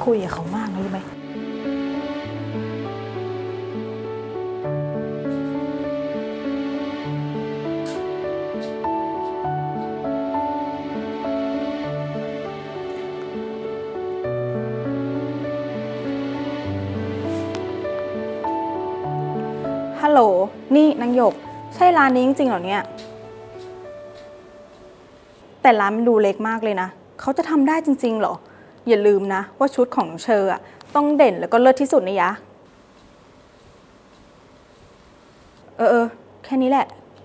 คุยกับเขามากนะรู้ไหมฮัลโหลนี่นางหยกใช่ร้านนี้จริงๆเหรอเนี่ยแต่ร้านมันดูเล็กมากเลยนะเขาจะทำได้จริงๆเหรออย่าลืมนะว่าชุดของน้องเชออะต้องเด่นแล้วก็เลิศที่สุดนะยะแค่นี้แหละ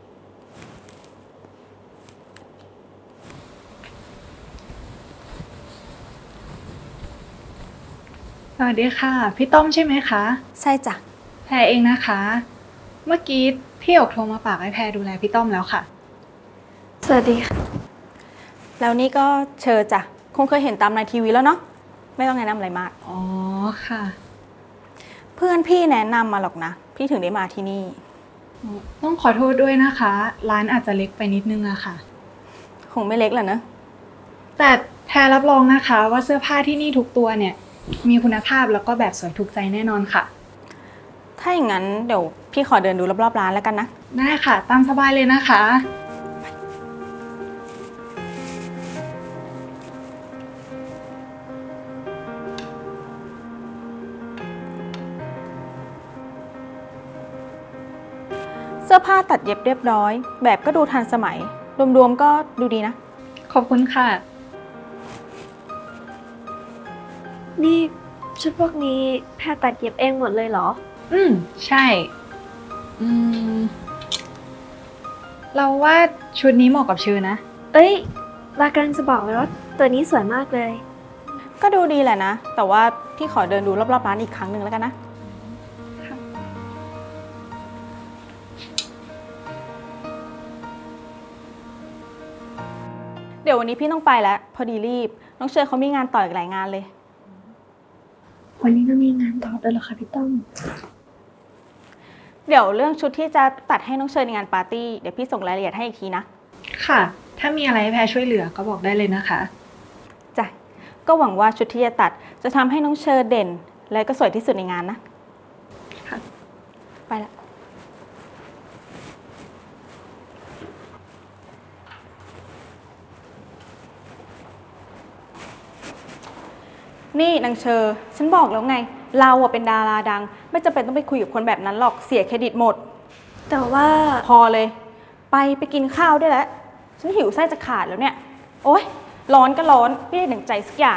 สวัสดีค่ะพี่ต้อมใช่ไหมคะใช่จ้ะแพรเองนะคะเมื่อกี้พี่หยกโทรมาฝากให้แพรดูแลพี่ต้อมแล้วค่ะสวัสดีค่ะแล้วนี่ก็เชอจ้ะคงเคยเห็นตามในทีวีแล้วเนาะไม่ต้องแนะนำอะไรมากอ๋อค่ะเพื่อนพี่แนะนำมาหรอกนะพี่ถึงได้มาที่นี่ต้องขอโทษด้วยนะคะร้านอาจจะเล็กไปนิดนึงอะค่ะคงไม่เล็กแหละนะแต่แพรรับรองนะคะว่าเสื้อผ้าที่นี่ทุกตัวเนี่ยมีคุณภาพแล้วก็แบบสวยถูกใจแน่นอนค่ะถ้าอย่างนั้นเดี๋ยวพี่ขอเดินดูรอบๆร้านแล้วกันนะได้ค่ะตามสบายเลยนะคะเสื้อผ้าตัดเย็บเรียบร้อยแบบก็ดูทันสมัยรวมๆก็ดูดีนะขอบคุณค่ะนี่ชุดพวกนี้แพรตัดเย็บเองหมดเลยเหรอใช่เราว่าชุดนี้เหมาะกับชื่อนะเอ้ยลากำลังจะบอกเลยว่าตัวนี้สวยมากเลยก็ดูดีแหละนะแต่ว่าพี่ขอเดินดูรอบๆร้านอีกครั้งหนึ่งแล้วกันนะเดี๋ยววันนี้พี่ต้องไปแล้วพอดีรีบน้องเชอเขามีงานต่ออีกหลายงานเลยวันนี้ก็มีงานต่อด้วยเหรอคะพี่ต้อมเดี๋ยวเรื่องชุดที่จะตัดให้น้องเชอในงานปาร์ตี้เดี๋ยวพี่ส่งรายละเอียดให้อีกทีนะค่ะถ้ามีอะไรให้แพรช่วยเหลือก็บอกได้เลยนะคะจ้ะก็หวังว่าชุดที่จะตัดจะทำให้น้องเชอเด่นและก็สวยที่สุดในงานนะค่ะไปละนี่นางเชอฉันบอกแล้วไงเราอะเป็นดาราดังไม่จำเป็นต้องไปคุยกับคนแบบนั้นหรอกเสียเครดิตหมดแต่ว่าพอเลยไปกินข้าวได้แล้วฉันหิวไส้จะขาดแล้วเนี่ยโอ๊ยร้อนก็ร้อนไม่ได้ดั่งใจสักอย่าง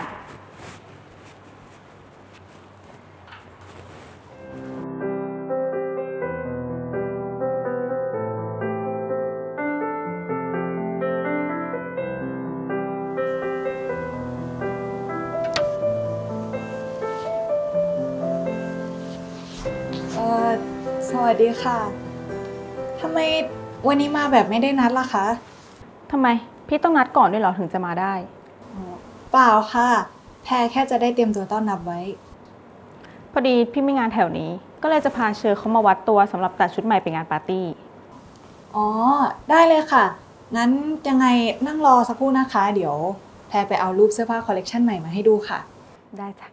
สวัสดีค่ะทำไมวันนี้มาแบบไม่ได้นัดล่ะคะทำไมพี่ต้องนัดก่อนด้วยเหรอถึงจะมาได้เปล่าค่ะแพรแค่จะได้เตรียมตัวต้อนรับไว้พอดีพี่มีงานแถวนี้ก็เลยจะพาเชอเขามาวัดตัวสำหรับตัดชุดใหม่ไปงานปาร์ตี้อ๋อได้เลยค่ะงั้นยังไงนั่งรอสักครู่นะคะเดี๋ยวแพรไปเอารูปเสื้อผ้าคอลเลกชันใหม่มาให้ดูค่ะได้จ้ะ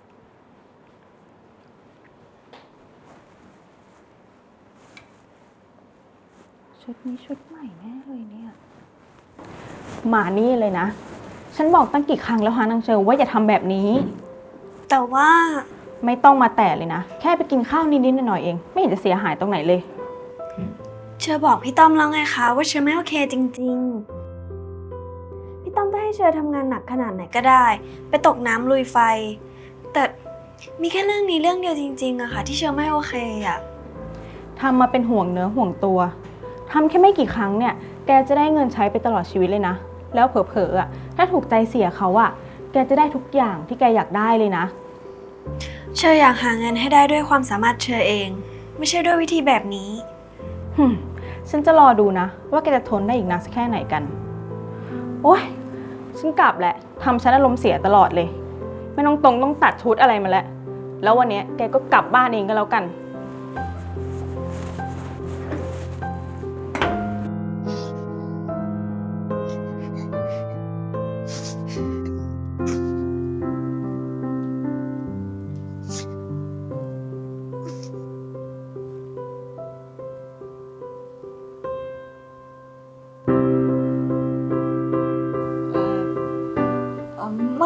ชุดนี้ชุดใหม่แน่เลยเนี่ยมานี่เลยนะฉันบอกตั้งกี่ครั้งแล้วฮะนางเชอว่าอย่าทำแบบนี้แต่ว่าไม่ต้องมาแตะเลยนะแค่ไปกินข้าวนิดๆหน่อยๆเองไม่เห็นจะเสียหายตรงไหนเลยเชอบอกพี่ต้อมแล้วไงคะว่าเชอไม่โอเคจริงๆพี่ต้อมจะให้เชอทำงานหนักขนาดไหนก็ได้ไปตกน้ำลุยไฟแต่มีแค่เรื่องนี้เรื่องเดียวจริงๆอะค่ะที่เชอไม่โอเคอะทำมาเป็นห่วงเนื้อห่วงตัวทำแค่ไม่กี่ครั้งเนี่ยแกจะได้เงินใช้ไปตลอดชีวิตเลยนะแล้วเผลอๆถ้าถูกใจเสียเขาแกจะได้ทุกอย่างที่แกอยากได้เลยนะเชออยากหาเงินให้ได้ด้วยความสามารถเชอเองไม่ใช่ด้วยวิธีแบบนี้ฉันจะรอดูนะว่าแกจะทนได้อีกนานสักแค่ไหนกันโอ๊ยฉันกลับแหละทำฉันอารมณ์เสียตลอดเลยไม่ต้องตัดชุดอะไรมาแล้ววันนี้แกก็กลับบ้านเองก็แล้วกัน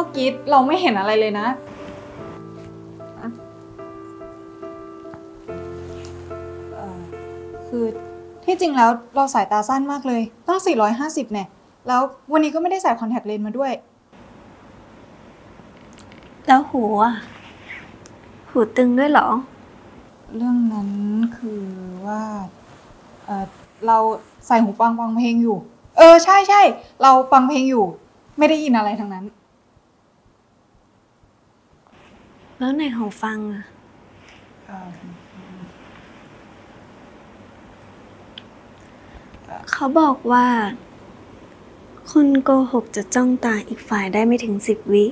กี้เราไม่เห็นอะไรเลยนะเอ่อคือที่จริงแล้วเราสายตาสั้นมากเลยต้อง450เนี่ยแล้ววันนี้ก็ไม่ได้ใส่คอนแทคเลนส์มาด้วยแล้วหูอ่ะ หูตึงด้วยเหรอเรื่องนั้นคือว่าเราใส่หูฟังเพลงอยู่ ใช่ใช่เราฟังเพลงอยู่ ไม่ได้ยินอะไรทั้งนั้นแล้วไหนหูฟังอ่ะ เขาบอกว่า คนโกหกจะจ้องตาอีกฝ่ายได้ไม่ถึง10 วิ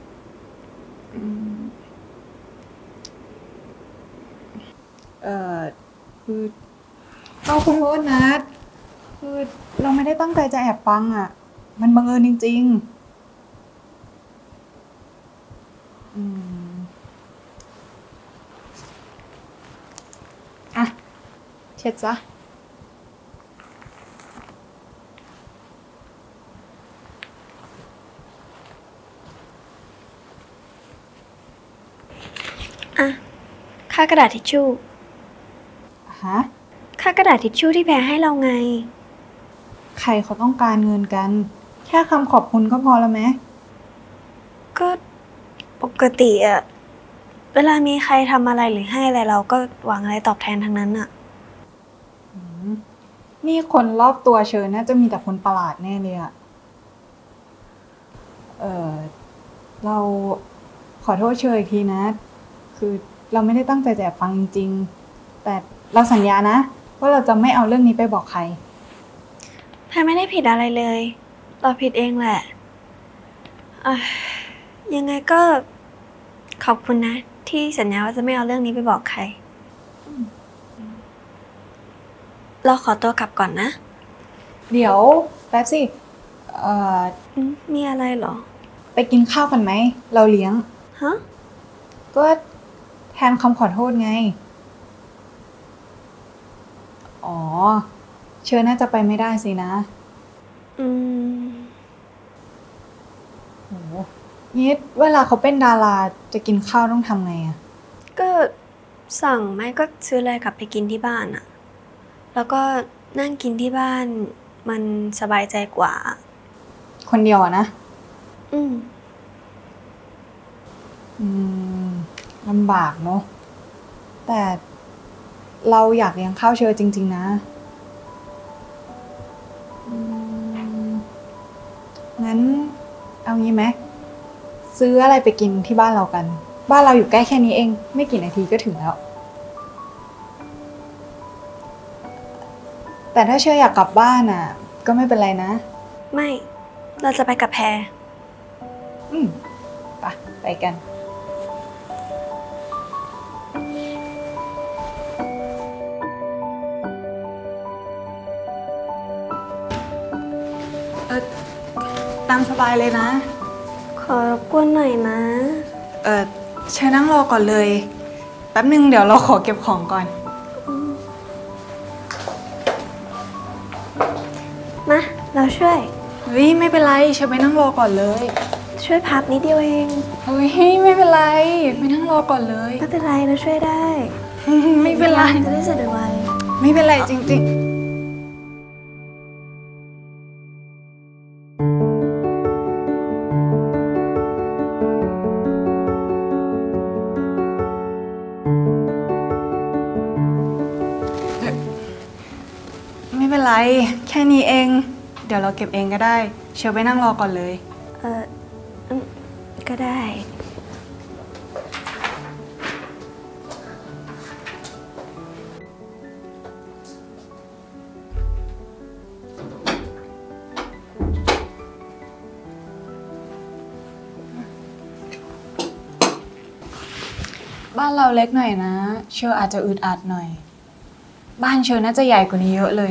คือเราขอโทษนะคือเราไม่ได้ตั้งใจจะแอบฟังอ่ะ มันบังเอิญจริงๆอ่ะเช็ดซะอ่ะ ค่ากระดาษทิชชู่ฮะค่ากระดาษทิชชู่ที่แพรให้เราไงใครเขาต้องการเงินกัน แค่คำขอบคุณก็พอแล้วไหมก็ปกติอะเวลามีใครทำอะไรหรือให้อะไรเราก็หวังอะไรตอบแทนทั้งนั้นอะนี่คนรอบตัวเชิญน่าจะมีแต่คนประหลาดแน่เลยอะเราขอโทษเชยอีกทีนะ คือเราไม่ได้ตั้งใจจะแอบฟังจริงๆ แต่เราสัญญานะว่าเราจะไม่เอาเรื่องนี้ไปบอกใครแพรไม่ได้ผิดอะไรเลย เราผิดเองแหละอ่ะยังไงก็ขอบคุณนะ ที่สัญญาว่าจะไม่เอาเรื่องนี้ไปบอกใคร เราขอตัวกลับก่อนนะเดี๋ยวแป๊บสิมีอะไรเหรอไปกินข้าวกันไหม เราเลี้ยงฮะก็แทนคำขอโทษไง อ๋อ เชิญน่าจะไปไม่ได้สินะ โหนี่เวลาเขาเป็นดาราจะกินข้าวต้องทำไงอะก็สั่งไม่ก็ซื้ออะไรกลับไปกินที่บ้านอะแล้วก็นั่งกินที่บ้านมันสบายใจกว่าคนเดียวอะนะอืมลำบากเนอะแต่เราอยากเลี้ยงข้าวเชอจริงๆนะงั้นเอางี้ไหมซื้ออะไรไปกินที่บ้านเรากัน บ้านเราอยู่ใกล้แค่นี้เอง ไม่กี่นาทีก็ถึงแล้ว แต่ถ้าเชออยากกลับบ้านอ่ะ ก็ไม่เป็นไรนะไม่ เราจะไปกับแพรไปกัน ตามสบายเลยนะขอรบกวนหน่อยนะเชิญนั่งรอก่อนเลย แป๊บนึงเดี๋ยวเราขอเก็บของก่อนมา เราช่วยเฮ้ยไม่เป็นไรเชิญไปนั่งรอก่อนเลยช่วยพับนิดเดียวเองเฮ้ยไม่เป็นไรไปนั่งรอก่อนเลยไม่เป็นไร เราช่วยได้ไม่เป็นไรจะได้เสร็จไวไม่เป็นไรจริงๆ ไม่เป็นไรแค่นี้เอง เดี๋ยวเราเก็บเองก็ได้ เชิญไปนั่งรอก่อนเลยก็ได้บ้านเราเล็กหน่อยนะ เชออาจจะอึดอัดหน่อย บ้านเชอน่าจะใหญ่กว่านี้เยอะเลย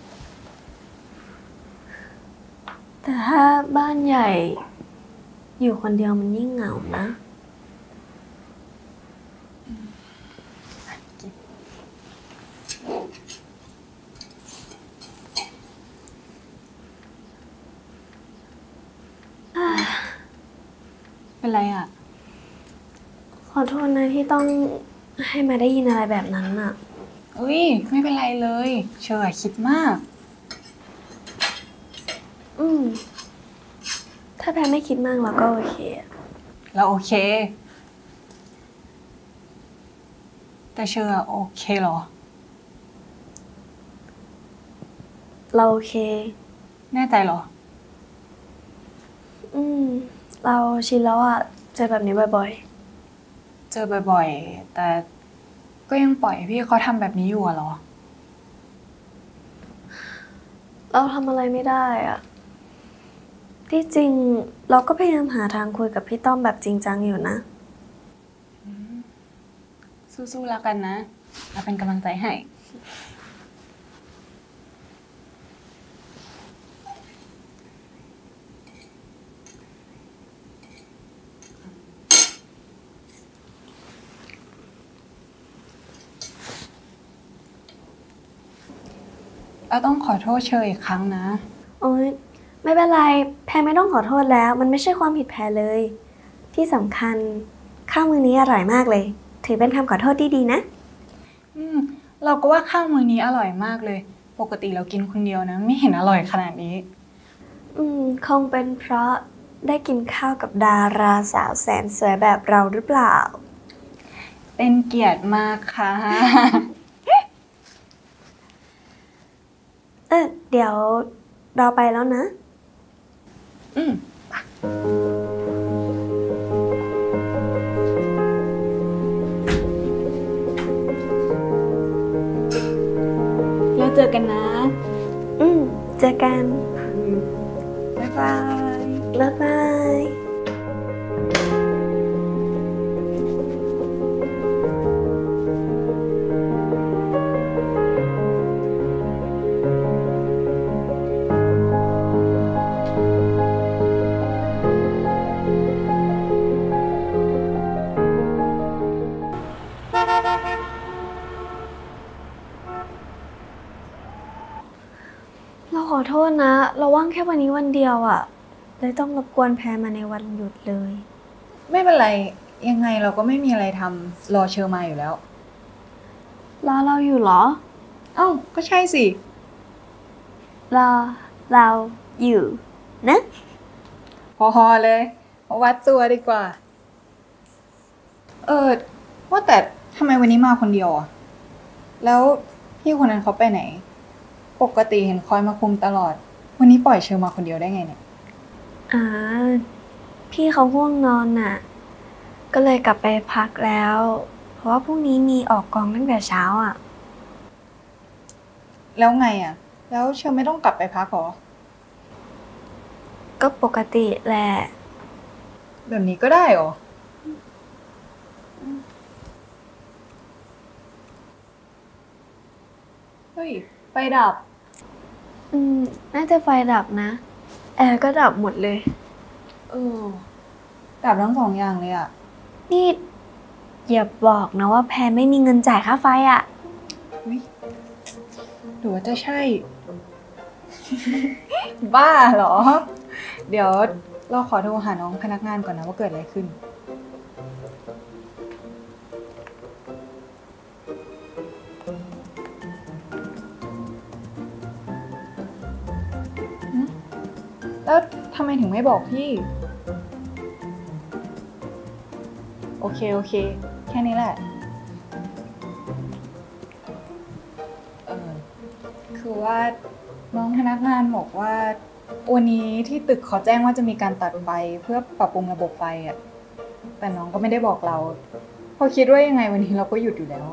แต่ถ้าบ้านใหญ่ อยู่คนเดียวมันยิ่งเหงานะเเป็นไรอ่ะขอโทษนะที่ต้องให้มาได้ยินอะไรแบบนั้นอะอุ้ยไม่เป็นไรเลย เชอคิดมากถ้าแพรไม่คิดมากเราก็โอเคอะเราโอเค แต่เชอโอเคเหรอเราโอเคแน่ใจเหรอเราชินแล้วอะเจอแบบนี้บ่อยเจอบ่อยๆ แต่ก็ยังปล่อยให้พี่เขาทำแบบนี้อยู่อะเหรอๆ เราทำอะไรไม่ได้อะที่จริงเราก็พยายามหาทางคุยกับพี่ต้อมแบบจริงจังอยู่นะสู้ๆแล้วกันนะเราเป็นกำลังใจให้ เราต้องขอโทษเชออีกครั้งนะโอ๊ยไม่เป็นไรแพรไม่ต้องขอโทษแล้ว มันไม่ใช่ความผิดแพรเลย ที่สำคัญข้าวมื้อนี้อร่อยมากเลย ถือเป็นคำขอโทษที่ดีนะเราก็ว่าข้าวมื้อนี้อร่อยมากเลย ปกติเรากินคนเดียวนะ ไม่เห็นอร่อยขนาดนี้คงเป็นเพราะได้กินข้าวกับดาราสาวแสนสวยแบบเราหรือเปล่าเป็นเกียรติมากค่ะเดี๋ยวเราไปแล้วนะอืม แล้วเจอกันนะเจอกันบ๊ายบายบ๊ายบาย เราขอโทษนะ เราว่างแค่วันนี้วันเดียวอะเลยต้องรบกวนแพรมาในวันหยุดเลยไม่เป็นไร ยังไงเราก็ไม่มีอะไรทำรอเชอมาอยู่แล้วรอเราอยู่เหรอเอ้า ก็ใช่สิรอเราอยู่นะพอๆเลยมาวัดตัวดีกว่า ว่าแต่ทำไมวันนี้มาคนเดียวอ่ะ แล้วพี่คนนั้นเขาไปไหน ปกติเห็นคอยมาคุมตลอด วันนี้ปล่อยเชอมาคนเดียวได้ไงเนี่ยพี่เขาง่วงนอนน่ะ ก็เลยกลับไปพักแล้ว เพราะว่าพรุ่งนี้มีออกกองตั้งแต่เช้าอ่ะแล้วไงอ่ะ แล้วเชอไม่ต้องกลับไปพักหรอก็ปกติแหละแบบนี้ก็ได้หรอ เฮ้ย ไฟดับน่าจะไฟดับนะ แอร์ก็ดับหมดเลยดับทั้งสองอย่างเลยอ่ะนี่อย่าบอกนะว่าแพรไม่มีเงินจ่ายค่าไฟอ่ะอุ๊ยหรือว่าจะใช่ บ้าเหรอ เดี๋ยวเราขอโทรหาน้องพนักงานก่อนนะว่าเกิดอะไรขึ้น แล้วทำไมถึงไม่บอกพี่ โอเค แค่นี้แหละ คือว่าน้องพนักงานบอกว่าวันนี้ที่ตึกเขาแจ้งว่าจะมีการตัดไฟเพื่อปรับปรุงระบบไฟอ่ะ แต่น้องก็ไม่ได้บอกเราเพราะคิดว่ายังไงวันนี้เราก็หยุดอยู่แล้ว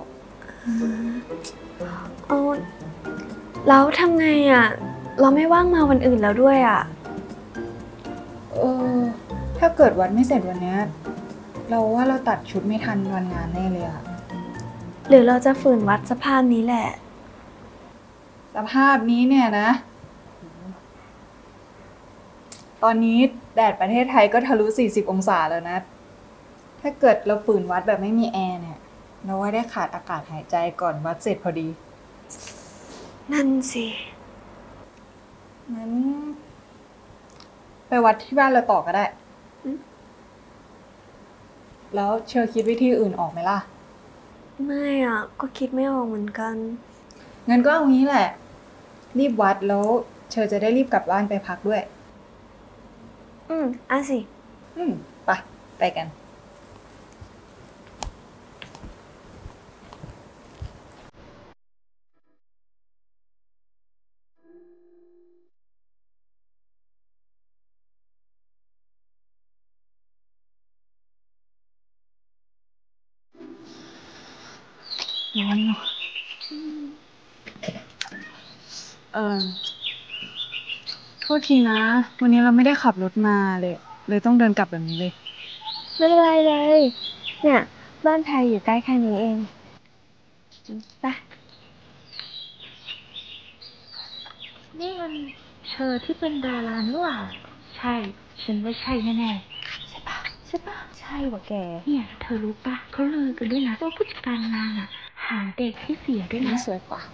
เอาแล้วทำไงอ่ะ เราไม่ว่างมาวันอื่นแล้วด้วยอ่ะถ้าเกิดวัดไม่เสร็จวันเนี้ยเราว่าเราตัดชุดไม่ทันวันงานแน่เลยอะหรือเราจะฝืนวัดสภาพนี้แหละสภาพนี้เนี่ยนะ ตอนนี้แดดประเทศไทยก็ทะลุ40 องศาแล้วนะ ถ้าเกิดเราฝืนวัดแบบไม่มีแอร์เนี่ยเราว่าได้ขาดอากาศหายใจก่อนวัดเสร็จพอดีนั่นสิงั้นไปวัดที่บ้านเราต่อก็ได้แล้วเชอคิดวิธีอื่นออกไหมล่ะไม่อ่ะ ก็คิดไม่ออกเหมือนกันงั้นก็เอางี้แหละ รีบวัดแล้วเชอจะได้รีบกลับบ้านไปพักด้วยอ่ะสิไปกัน โทษทีนะ วันนี้เราไม่ได้ขับรถมาเลยต้องเดินกลับแบบนี้เลยไม่เป็นไรเลย เนี่ย บ้านแพรอยู่ใกล้แค่นี้เองไปนี่มันเธอที่เป็นดาราหรือเปล่าใช่ ฉันว่าใช่แน่ๆ ใช่ปะใช่ว่ะแก เนี่ย เธอรู้ปะเขาลือกันด้วยนะว่าผู้จัดการนางอะหาเด็กให้เสียด้วยนะสวยกว่า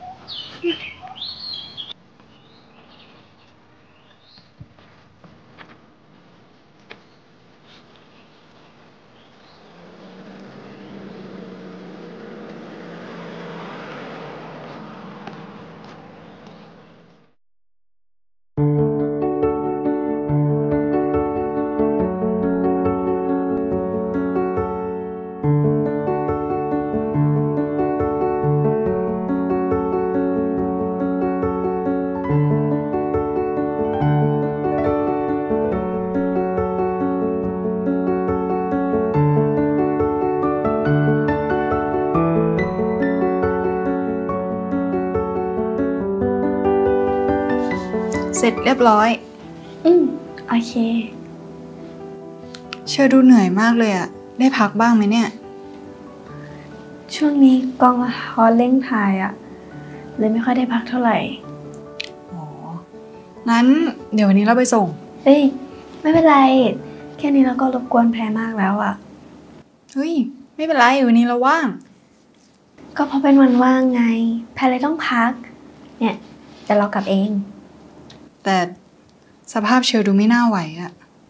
เสร็จเรียบร้อยโอเคเชอดูเหนื่อยมากเลยอะได้พักบ้างไหมเนี่ยช่วงนี้กองละครเร่งถ่ายอ่ะ เลยไม่ค่อยได้พักเท่าไหร่อ๋อ งั้นเดี๋ยววันนี้เราไปส่งเอ้ย ไม่เป็นไร แค่นี้เราก็รบกวนแพรมากแล้วอ่ะเฮ้ย ไม่เป็นไรวันนี้เราว่างก็เพราะเป็นวันว่างไง แพรเลยต้องพัก เนี่ยเดี๋ยวเรากลับเองแต่สภาพเชอดูไม่น่าไหวอะ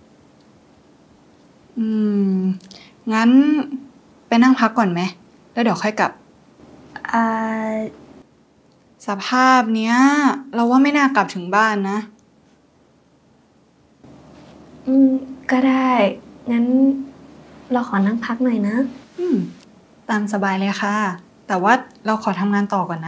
งั้นไปนั่งพักก่อนไหม แล้วเดี๋ยวค่อยกลับอ่าสภาพเนี้ย เราว่าไม่น่ากลับถึงบ้านนะก็ได้ งั้นเราขอนั่งพักหน่อยนะตามสบายเลยค่ะ แต่ว่าเราขอทำงานต่อก่อนนะ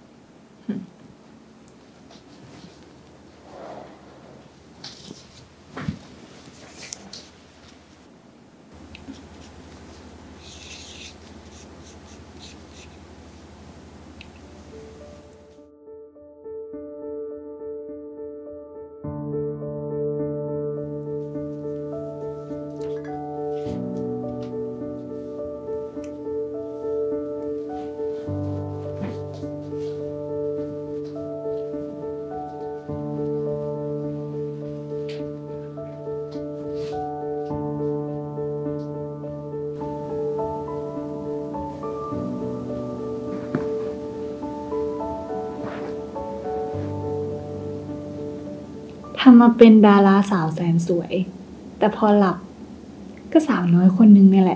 ทำมาเป็นดาราสาวแสนสวย แต่พอหลับก็สาวน้อยคนนึงนี่แหละ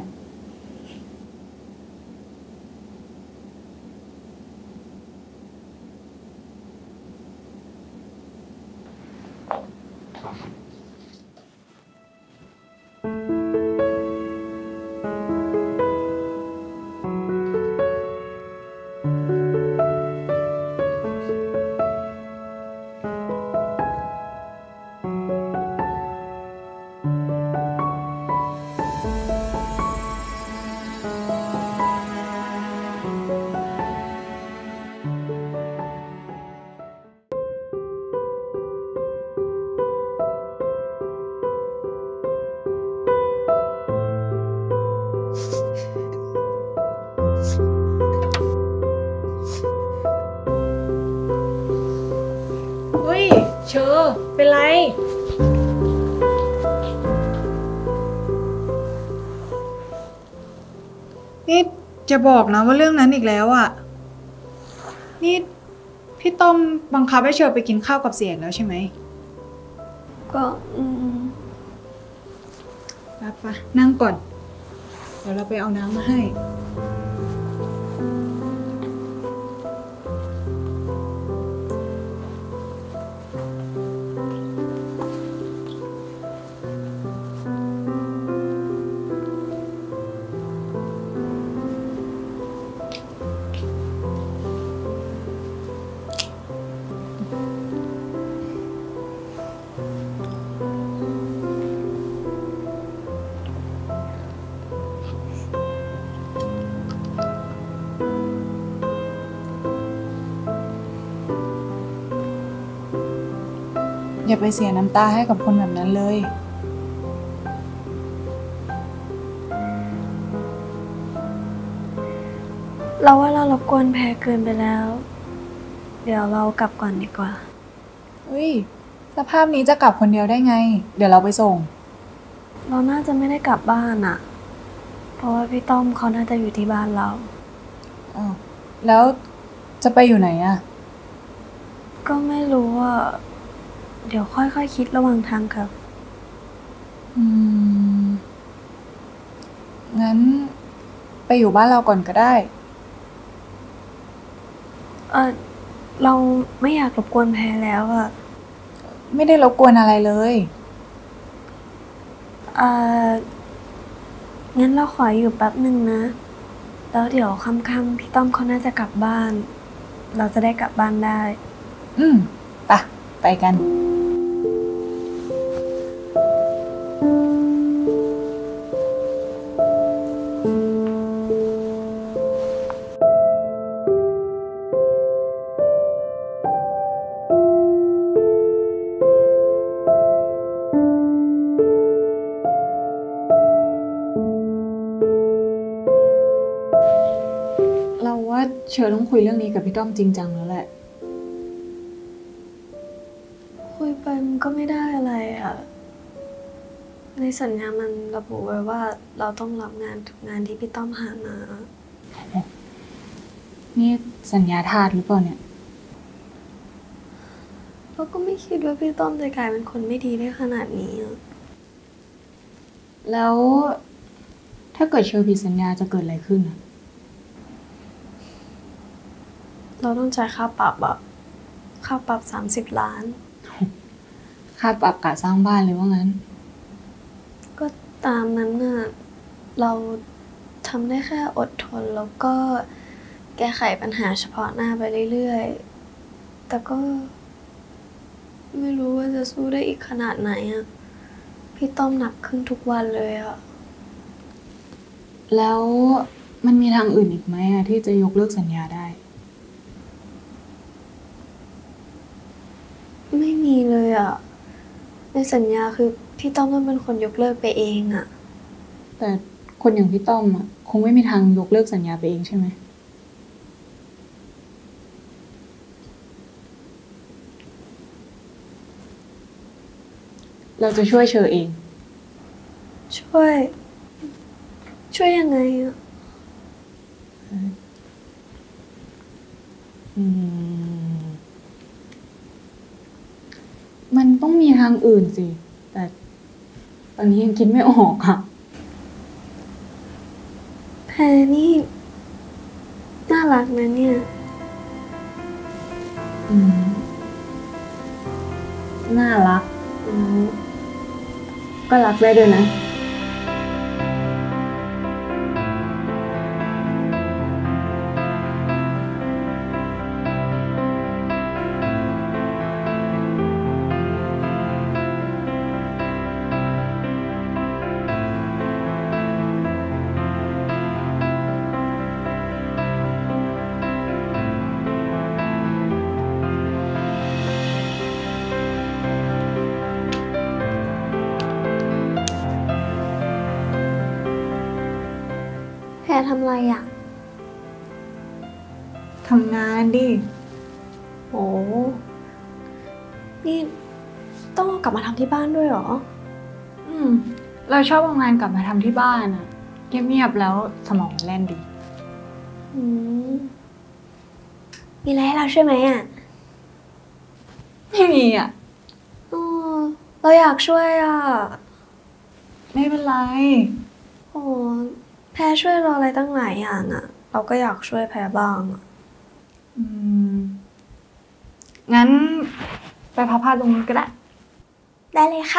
เฮ้ยเชอเป็นไร นี่จะบอกนะว่าเรื่องนั้นอีกแล้วอ่ะ นี่พี่ต้อมบังคับให้เชอไปกินข้าวกับเสียงแล้วใช่ไหมก็ไปนั่งก่อนเดี๋ยวเราไปเอาน้ำมาให้ อย่าไปเสียน้ำตาให้กับคนแบบนั้นเลยเราว่าเรารบกวนแพรเกินไปแล้ว เดี๋ยวเรากลับก่อนดีกว่าอุ้ยสภาพนี้จะกลับคนเดียวได้ไง เดี๋ยวเราไปส่งเราน่าจะไม่ได้กลับบ้านอะเพราะว่าพี่ต้อมเขาน่าจะอยู่ที่บ้านเราอ้าว แล้วจะไปอยู่ไหนอะก็ไม่รู้ว่า เดี๋ยวค่อยๆคิดระหว่างทางครับงั้นไปอยู่บ้านเราก่อนก็ได้เราไม่อยากรบกวนแพรแล้วอะไม่ได้รบกวนอะไรเลยงั้นเราขออยู่แป๊บหนึ่งนะ แล้วเดี๋ยวค่ำๆพี่ต้อมเขาน่าจะกลับบ้าน เราจะได้กลับบ้านได้ไปกัน เราว่าเชอต้องคุยเรื่องนี้กับพี่ต้อมจริงจังแล้วแหละคุยไปมันก็ไม่ได้อะไรอะ ในสัญญามันระบุไว้ว่าเราต้องรับงานทุกงานที่พี่ต้อมหามานี่สัญญาทาสหรือเปล่าเนี่ยเราก็ไม่คิดว่าพี่ต้อมจะกลายเป็นคนไม่ดีได้ขนาดนี้อะแล้วถ้าเกิดเชอผิดสัญญาจะเกิดอะไรขึ้นอะเราต้องจ่ายค่าปรับอะค่าปรับ30 ล้านค่าปรับกะสร้างบ้านเลยว่างั้นก็ตามนั้นน่ะ เราทำได้แค่อดทนแล้วก็แก้ไขปัญหาเฉพาะหน้าไปเรื่อยๆ แต่ก็ไม่รู้ว่าจะสู้ได้อีกขนาดไหนอะพี่ต้อมหนักขึ้นทุกวันเลยอะแล้วมันมีทางอื่นอีกไหมอะที่จะยกเลิกสัญญาได้ไม่มีเลยอะในสัญญาคือพี่ต้อมต้องเป็นคนยกเลิกไปเองอะแต่คนอย่างพี่ต้อมอะคงไม่มีทางยกเลิกสัญญาไปเองใช่ไหม เราจะช่วยเชอเองช่วยยังไงอะมันต้องมีทางอื่นสิ แต่ตอนนี้ยังคิดไม่ออกค่ะแพรนี่น่ารักนะเนี่ยน่ารักก็รักได้ด้วยนะแพรทำอะไรอะทำงานดิโอ้นี่ต้องเอากลับมาทำที่บ้านด้วยเหรอเราชอบเอางานกลับมาทำที่บ้านอะเงียบๆแล้วสมองแล่นดีมีอะไรให้เราช่วยไหมอะไม่มีอะเราอยากช่วยอะไม่เป็นไรโอ้แพรช่วยเราอะไรตั้งหลายอย่างอะเราก็อยากช่วยแพรบ้างอะงั้นไปพับผ้าตรงนู้นก็ได้ได้เลยครับ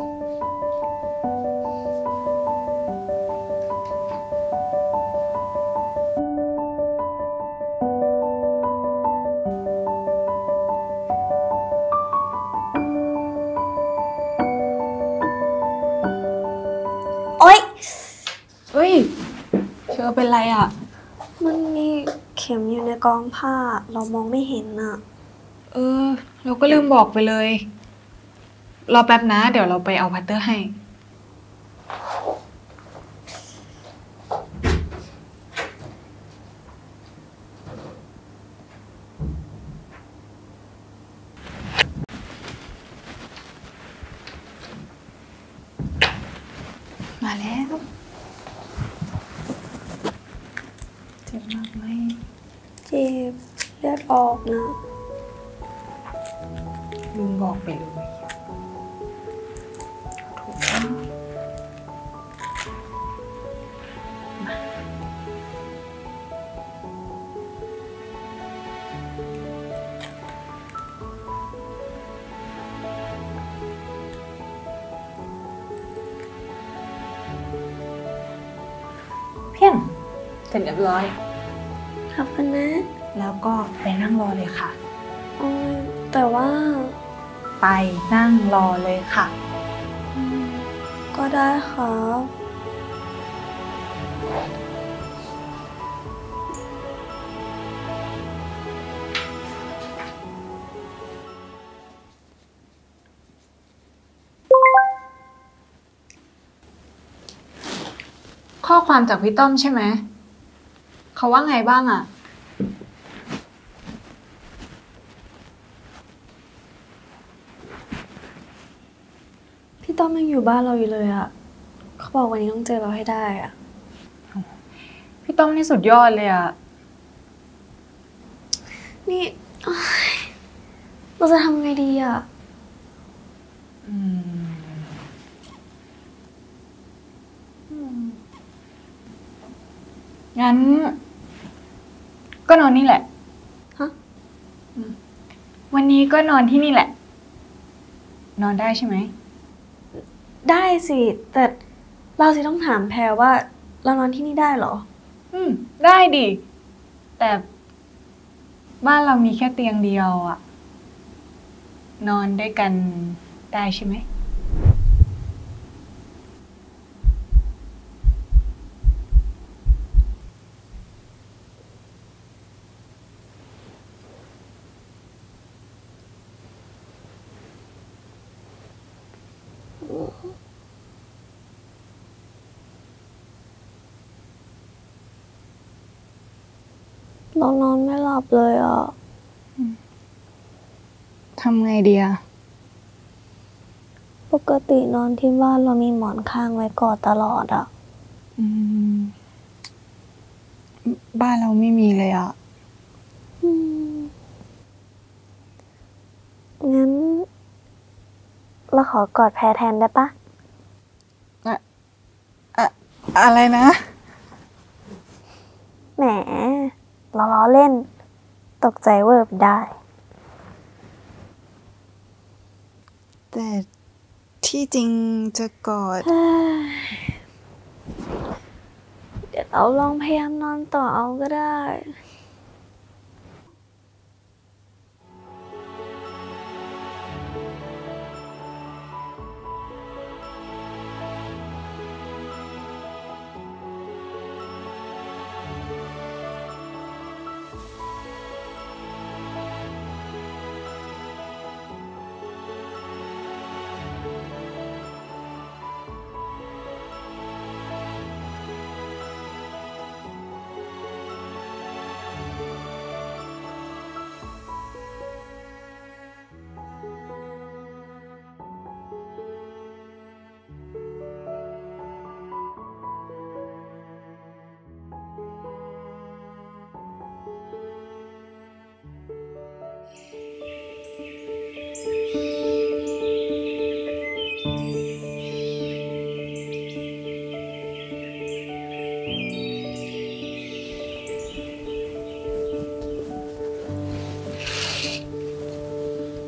โอ๊ยเอ้ย เชอเป็นไรอ่ะมันมีเข็มอยู่ในกองผ้า เรามองไม่เห็นอะเราก็ลืมบอกไปเลย รอแป๊บนะ เดี๋ยวเราไปเอาพัตเตอร์ให้ มาแล้ว เจ็บมากไหมเจ็บเลือดออกนะลืมบอกไปเลย เพียงเสร็จเรียบร้อยขอบคุณนะแล้วก็ไปนั่งรอเลยค่ะโอ้ยแต่ว่าไปนั่งรอเลยค่ะก็ได้ครับข้อความจากพี่ต้อมใช่ไหม เขาว่าไงบ้างอะพี่ต้อมยังอยู่บ้านเราอยู่เลยอะเขาบอกวันนี้ต้องเจอเราให้ได้อะพี่ต้อมนี่สุดยอดเลยอะนี่โอ๊ยเราจะทำไงดีอะงั้น ก็นอนนี่แหละฮะวันนี้ก็นอนที่นี่แหละ นอนได้ใช่ไหมได้สิ แต่เราสิต้องถามแพรว่าเรานอนที่นี่ได้เหรอได้ดิ แต่บ้านเรามีแค่เตียงเดียวอะนอนด้วยกันได้ใช่ไหมเรานอนไม่หลับเลยอ่ะทำไงดีอะปกตินอนที่บ้านเรามีหมอนข้างไว้กอดตลอดอ่ะบ้านเราไม่มีเลยอะงั้น เราขอกอดแพรแทนได้ปะอะไรนะแหม เราล้อเล่น ตกใจเวิร์บได้แต่ที่จริงจะกอดเดี๋ยวเราลองพยายามนอนต่อเอาก็ได้พ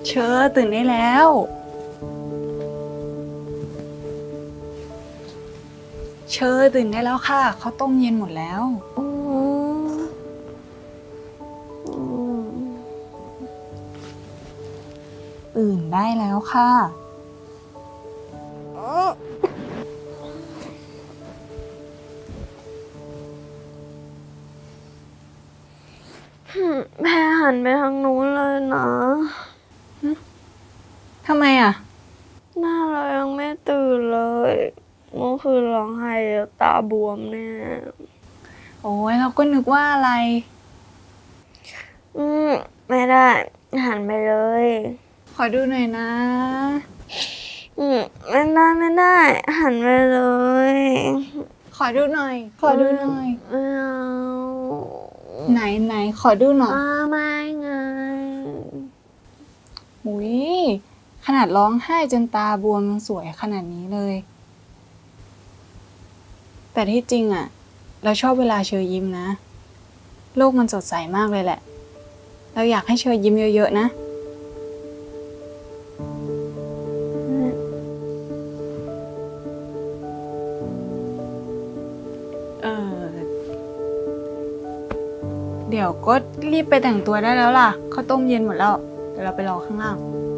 เชอตื่นได้แล้ว เชอตื่นได้แล้วค่ะข้าวต้มเย็นหมดแล้วอืมอืมตื่นได้แล้วค่ะแพ้หันไปทางนู้นเลยนะทำไมอ่ะหน้าเรายังไม่ตื่นเลยเมื่อคืนร้องไห้แล้วตาบวมเนี่ยโอ้ยเราก็นึกว่าอะไรไม่ได้ หันไปเลยขอดูหน่อยนะไม่ได้ หันไปเลยขอดูหน่อย ขอดูหน่อยไม่เอาไหนขอดูหน่อยไม่ไงหุยขนาดร้องไห้จนตาบวมยังสวยขนาดนี้เลย แต่ที่จริงอ่ะ เราชอบเวลาเชอยิ้มนะ โลกมันสดใสมากเลยแหละ เราอยากให้เชอยิ้มเยอะๆนะ เดี๋ยวก็รีบไปแต่งตัวได้แล้วล่ะข้าวต้มเย็นหมดแล้ว เดี๋ยวเราไปรอข้างล่าง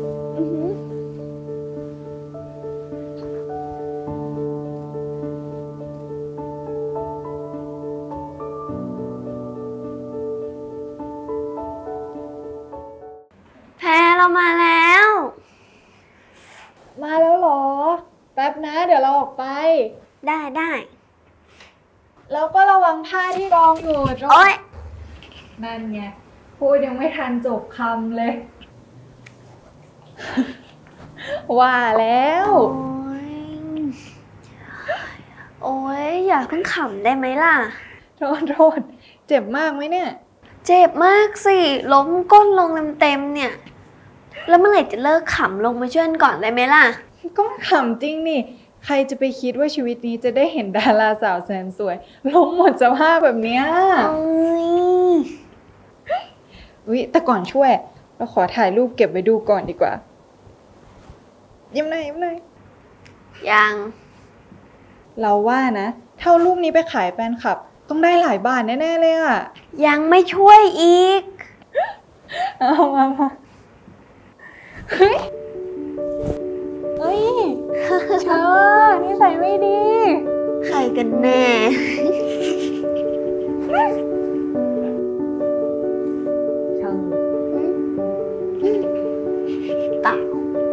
แพ้เรามาแล้วมาแล้วเหรอ แป๊บนะ เดี๋ยวเราออกไปได้แล้วก็ระวังผ้าที่รองอยู่โอ๊ยนั่นไงพูดยังไม่ทันจบคำเลย ว่าแล้วโอ๊ย อย่าเพิ่งขำได้ไหมล่ะโทษ เจ็บมากไหมเนี่ยเจ็บมากสิ ล้มก้นลงเต็มๆเนี่ย แล้วเมื่อไหร่จะเลิกขำลงมาช่วยกันก่อนได้ไหมล่ะก็ขำจริงนี่ ใครจะไปคิดว่าชีวิตนี้จะได้เห็นดาราสาวแสนสวยล้มหมดสภาพแบบเนี้ยแต่ก่อนช่วย เราขอถ่ายรูปเก็บไว้ดูก่อนดีกว่า ยิ้มหน่อยยังเราว่านะถ้าเอารูปนี้ไปขายแฟนคลับ ต้องได้หลายบาทแน่ๆเลยอะยังไม่ช่วยอีกเอามาเฮ้ยเชอนี่ใส่ไม่ดีใครกันแน่เชอเปล่า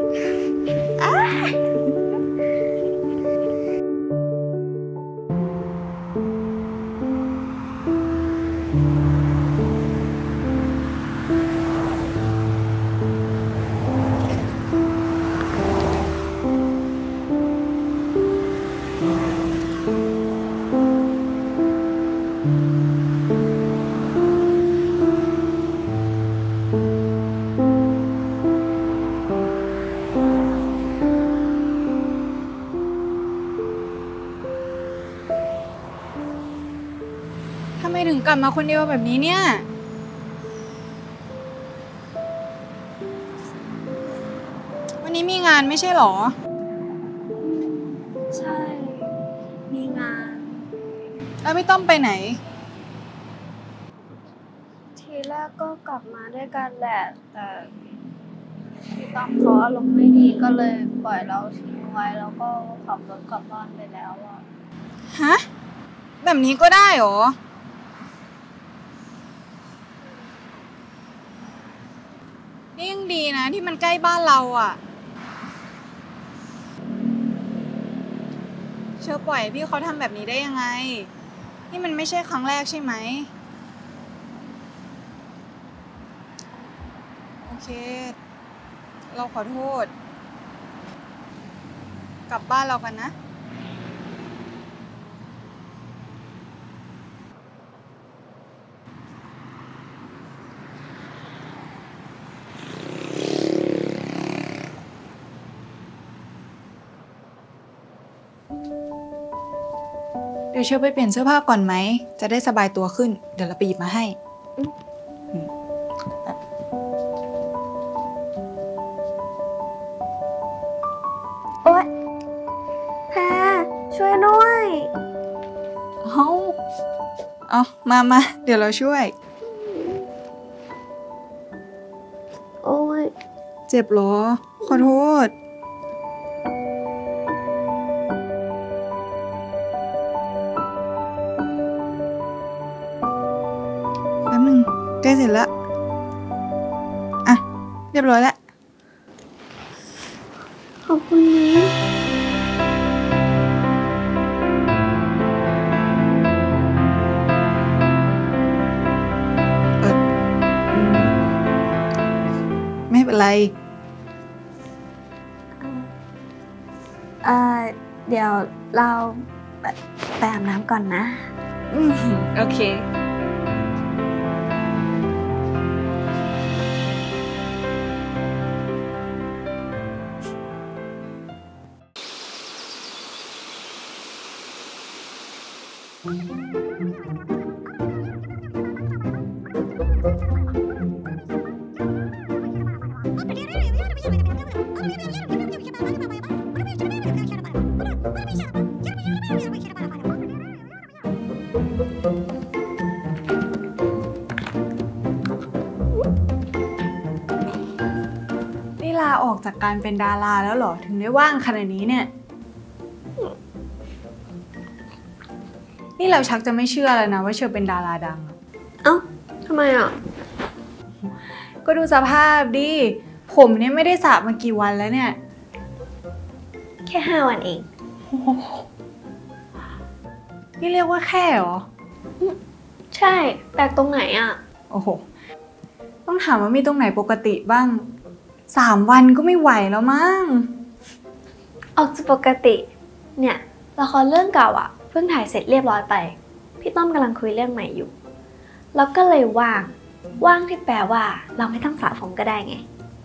ทำไมถึงกลับมาคนเดียวแบบนี้เนี่ย วันนี้มีงานไม่ใช่หรอใช่ มีงานแล้วไม่ต้องไปไหนทีแรกก็กลับมาด้วยกันแหละ แต่พี่ต้อมเขาอารมณ์ไม่ดีก็เลยปล่อยเราทิ้งไว้แล้วก็ขับรถกลับบ้านไปแล้วอะฮะ แบบนี้ก็ได้หรอ นี่ยังดีนะที่มันใกล้บ้านเราอ่ะ เชอปล่อยให้พี่เขาทำแบบนี้ได้ยังไง นี่มันไม่ใช่ครั้งแรกใช่ไหม โอเค เราขอโทษ กลับบ้านเรากันนะ เดี๋ยวเชอไปเปลี่ยนเสื้อผ้าก่อนไหม จะได้สบายตัวขึ้น เดี๋ยวเราไปหยิบมาให้เอามา เดี๋ยวเราช่วยโอ้ยเจ็บเหรอ ขอโทษ แป๊บนึงใกล้เสร็จแล้ว อ่ะ เรียบร้อยแล้วขอบคุณนะไม่เป็นไรเดี๋ยวเราไปอาบน้ำก่อนนะโอเค นี่ลาออกจากการเป็นดาราแล้วเหรอ ถึงได้ว่างขนาดนี้เนี่ย นี่เราชักจะไม่เชื่อแล้วนะว่าเชอเป็นดาราดังอะเอ้าทำไมอ่ะก็ดูสภาพดิ ผมเนี่ยไม่ได้สระมากี่วันแล้วเนี่ยแค่ 5 วันเองนี่เรียกว่าแค่เหรอใช่แปลกตรงไหนอ่ะโอ้โห ต้องถามว่ามีตรงไหนปกติบ้าง 3 วันก็ไม่ไหวแล้วมั้งออกจากปกติเนี่ยละครเรื่องเก่าอ่ะเพิ่งถ่ายเสร็จเรียบร้อยไป พี่ต้อมกำลังคุยเรื่องใหม่อยู่ แล้วก็เลยว่างที่แปลว่าเราไม่ต้องสระผมก็ได้ไง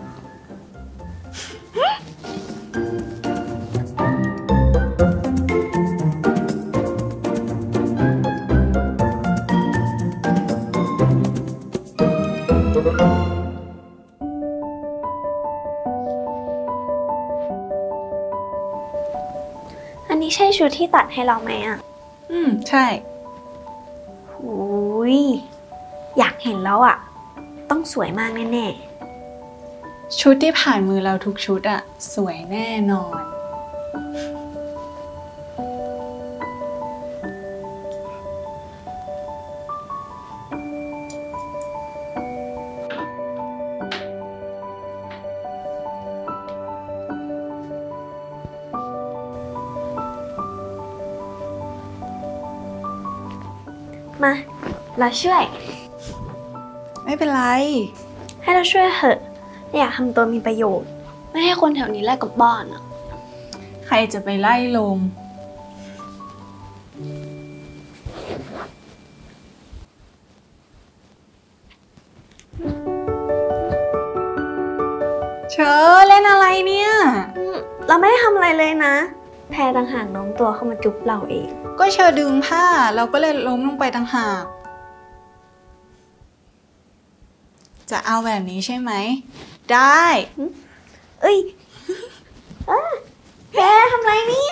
อันนี้ใช่ชุดที่ตัดให้เราไหมอ่ะใช่หูยอยากเห็นแล้วอ่ะ ต้องสวยมากแน่ชุดที่ผ่านมือเราทุกชุดอะสวยแน่นอนๆ มา เราช่วยไม่เป็นไรให้เราช่วยเหอะอยากทำตัวมีประโยชน์ ไม่ให้คนแถวนี้ไล่กลับบ้านอ่ะใครจะไปไล่ลม เชอเล่นอะไรเนี่ยเราไม่ได้ทำอะไรเลยนะ แพรต่างหากโน้มตัวเข้ามาจุ๊บเราเองก็เชอดึงผ้า เราก็เลยล้มลงไปต่างหาก จะเอาแบบนี้ใช่ไหม ได้เอ้ยแพรทำอะไรเนี่ย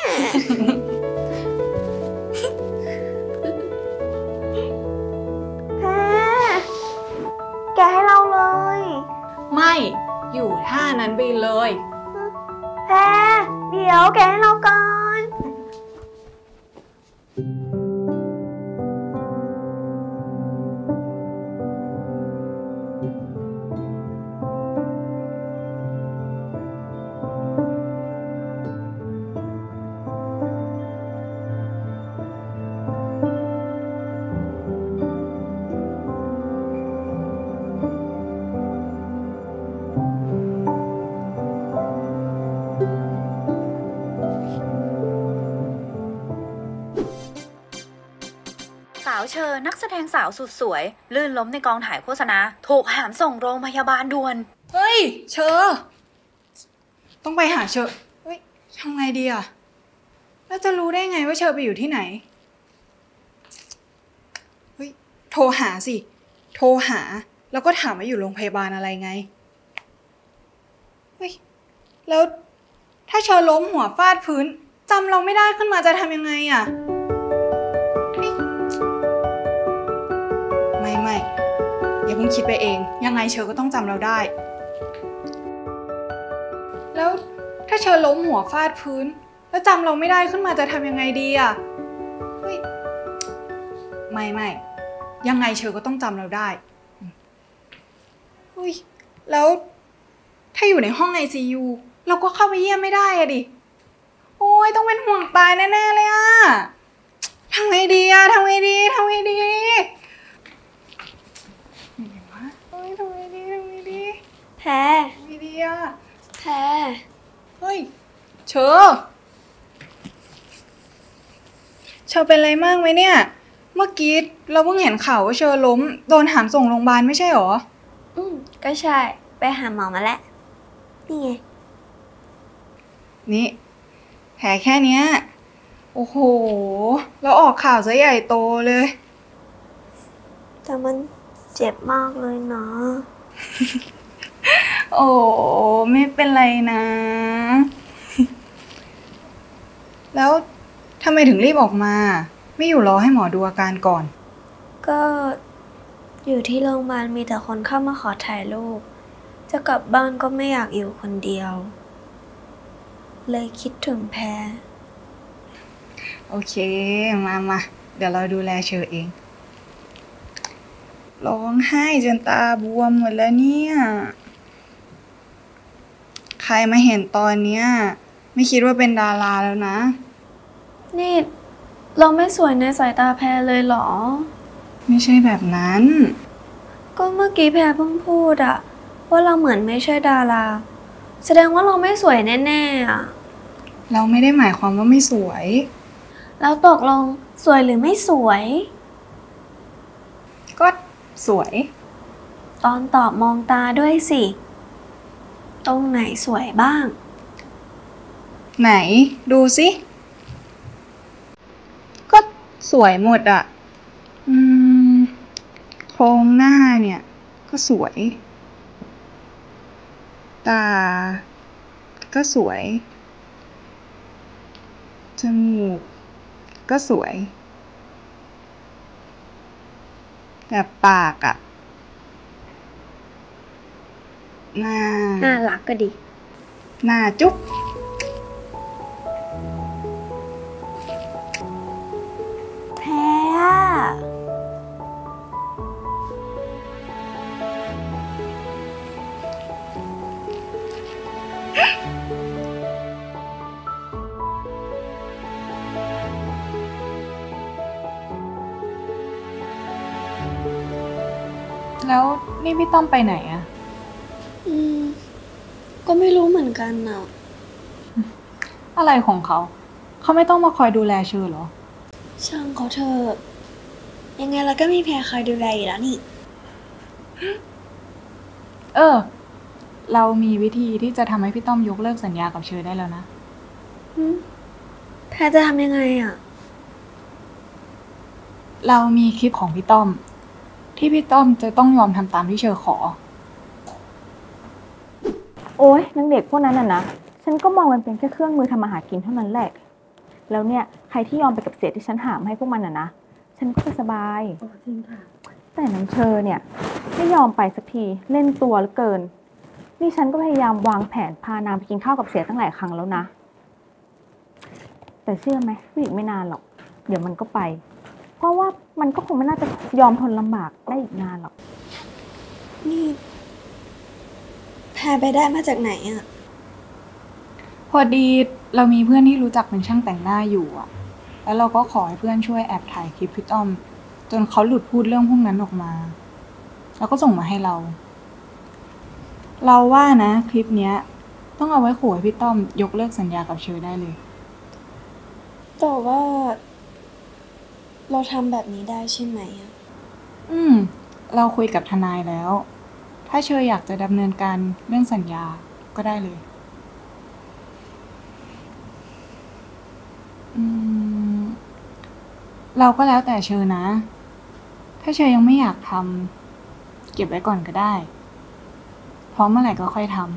แพรแกให้เราเลยไม่ อยู่ท่านั้นไปเลยแพรเดี๋ยวแกให้เราก่อนสาวเชอนักแสดงสาวสุดสวย ลื่นล้มในกองถ่ายโฆษณา ถูกหามส่งโรงพยาบาลด่วนเฮ้ย เชอ ต้องไปหาเชอ เฮ้ยทำไงดีอะแล้วจะรู้ได้ไงว่าเชอไปอยู่ที่ไหน เฮ้ย โทรหาสิ โทรหา แล้วก็ถามว่าอยู่โรงพยาบาลอะไรไง เฮ้ย แล้วถ้าเชอล้มหัวฟาดพื้นจำเราไม่ได้ขึ้นมาจะทำยังไงอะเฮ้ยอย่าเพิ่งคิดไปเอง ยังไงเชอก็ต้องจำเราได้ แล้วถ้าเชอล้มหัวฟาดพื้น แล้วจำเราไม่ได้ขึ้นมาจะทำยังไงดีอะเฮ้ยไม่ยังไงเชอก็ต้องจำเราได้เฮ้ยแล้วถ้าอยู่ในห้อง ICU เราก็เข้าไปเยี่ยมไม่ได้อะดิโอ้ยต้องเป็นห่วงตายแน่ๆเลยอะทำไงดีอะทำไงดีเฮ้ยทำไงดีแพรทำไงดีอะแพรเฮ้ยเชอเป็นอะไรมากไหมเนี่ย เมื่อกี้เราเพิ่งเห็นข่าวว่าเชอล้มโดนหามส่งโรงพยาบาลไม่ใช่หรอก็ใช่ ไปหาหมอมาแล้ว นี่ไงนี่แผลแค่เนี้ยโอ้โหแล้วออกข่าวซะใหญ่โตเลยแต่มันเจ็บมากเลยนะโอ้ไม่เป็นไรนะ แล้วทำไมถึงรีบออกมา ไม่อยู่รอให้หมอดูอาการก่อนก็อยู่ที่โรงพยาบาลมีแต่คนเข้ามาขอถ่ายรูป จะกลับบ้านก็ไม่อยากอยู่คนเดียว เลยคิดถึงแพรโอเคมาเดี๋ยวเราดูแลเชอเองร้องไห้จนตาบวมหมดแล้วเนี่ย ใครมาเห็นตอนเนี้ยไม่คิดว่าเป็นดาราแล้วนะนี่เราไม่สวยในสายตาแพรเลยเหรอไม่ใช่แบบนั้นก็เมื่อกี้แพรเพิ่งพูดอะว่าเราเหมือนไม่ใช่ดารา แสดงว่าเราไม่สวยแน่ๆอะเราไม่ได้หมายความว่าไม่สวยแล้วตกลงสวยหรือไม่สวยก็สวยตอนตอบมองตาด้วยสิ ตรงไหนสวยบ้างไหนดูสิก็สวยหมดอะโครงหน้าเนี่ยก็สวย ตาก็สวย จมูกก็สวย แต่ปากอะน่ารักก็ดีหน้าจุ๊บแพรอะแล้วนี่พี่ต้อมไปไหนอะก็ไม่รู้เหมือนกันน่ะอะไรของเขา เขาไม่ต้องมาคอยดูแลเชอเหรอช่างเขาเถอะยังไงเราก็มีแพรคอยดูแลอยู่แล้วนี่เรามีวิธีที่จะทำให้พี่ต้อมยกเลิกสัญญากับเชอได้แล้วนะแพรจะทำยังไงอะเรามีคลิปของพี่ต้อม ที่พี่ต้อมจะต้องยอมทำตามที่เชอขอโอ๊ยนางเด็กพวกนั้นน่ะนะ ฉันก็มองมันเป็นแค่เครื่องมือทำมาหากินเท่านั้นแหละ แล้วเนี่ยใครที่ยอมไปกับเสียที่ฉันหามาให้พวกมันน่ะนะ ฉันก็จะสบายจริงค่ะ แต่นางเชอเนี่ยไม่ยอมไปสักทีเล่นตัวเหลือเกิน นี่ฉันก็พยายามวางแผนพานางไปกินข้าวกับเสียตั้งหลายครั้งแล้วนะ แต่เชื่อไหมว่าอีกไม่นานหรอก เดี๋ยวมันก็ไป เพราะว่ามันก็คงไม่น่าจะยอมทนลำบากได้อีกนานหรอกนี่แพรไปได้มาจากไหนอะพอดีเรามีเพื่อนที่รู้จักเป็นช่างแต่งหน้าอยู่อะแล้วเราก็ขอให้เพื่อนช่วยแอบถ่ายคลิปพี่ต้อม จนเขาหลุดพูดเรื่องพวกนั้นออกมา แล้วก็ส่งมาให้เรา เราว่านะคลิปเนี้ย ต้องเอาไว้ขู่ให้พี่ต้อมยกเลิกสัญญากับเชอได้เลยแต่ว่าเราทำแบบนี้ได้ใช่ไหมอะเราคุยกับทนายแล้ว ถ้าเชออยากจะดำเนินการเรื่องสัญญาก็ได้เลย เราก็แล้วแต่เชอนะ ถ้าเชอยังไม่อยากทำเก็บไว้ก่อนก็ได้ พร้อมเมื่อไหร่ก็ค่อยทำ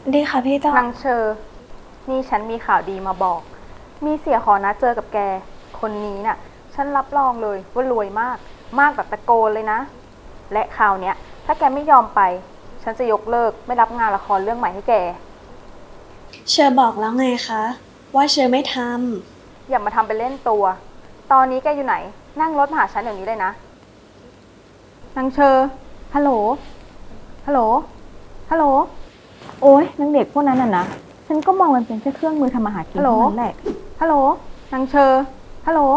ดีค่ะพี่ต้อมนางเชอ นี่ฉันมีข่าวดีมาบอก มีเสียขอนัดเจอกับแก คนนี้น่ะ ฉันรับรองเลยว่ารวยมาก มากแบบตะโกนเลยนะ และข่าวเนี้ย ถ้าแกไม่ยอมไป ฉันจะยกเลิกไม่รับงานละครเรื่องใหม่ให้แกเชอบอกแล้วไงคะ ว่าเชอไม่ทอย่ามาทำเป็นเล่นตัว ตอนนี้แกอยู่ไหน นั่งรถมาหาฉันเดี๋ยวนี้เลยนะ นางเชอ ฮัลโหล ฮัลโหล ฮัลโหล โอ๊ยนางเด็กพวกนั้นน่ะนะ ฉันก็มองมันเป็นแค่เครื่องมือทำอาหารกินเท่านั้นแหละ ฮัลโหล นางเชอ ฮัลโหล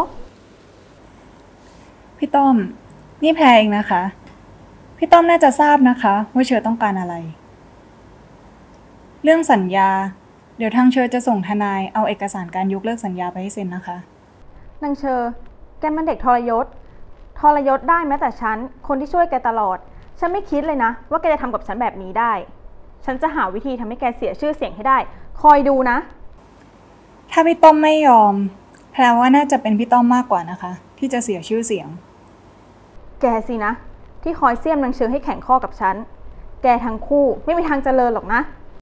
พี่ต้อม นี่แพรเองนะคะ พี่ต้อมน่าจะทราบนะคะว่าเชอต้องการอะไร เรื่องสัญญา เดี๋ยวทางเชอจะส่งทนายเอาเอกสารการยกเลิกสัญญาไปให้เซ็นนะคะนางเชอ แกมันเด็กทรยศ ทรยศได้แม้แต่ฉัน คนที่ช่วยแกตลอด ฉันไม่คิดเลยนะ ว่าแกจะทำกับฉันแบบนี้ได้ ฉันจะหาวิธีทำให้แกเสียชื่อเสียงให้ได้ คอยดูนะถ้าพี่ต้อมไม่ยอม แพรว่าน่าจะเป็นพี่ต้อมมากกว่านะคะ ที่จะเสียชื่อเสียงแกสินะ ที่คอยเสี้ยมนางเชอให้แข่งข้อกับฉัน แกทั้งคู่ไม่มีทางเจริญหรอกนะ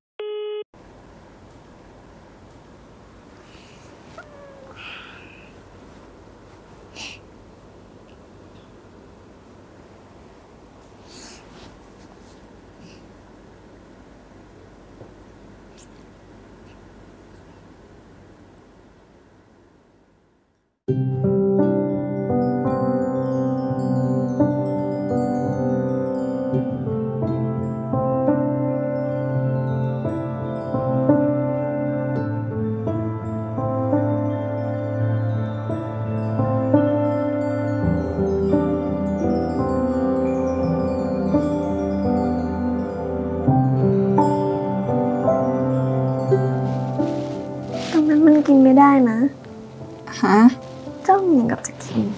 ำตรงนั้นมันกินไม่ได้นะฮะจ้องอย่างกับจะกิน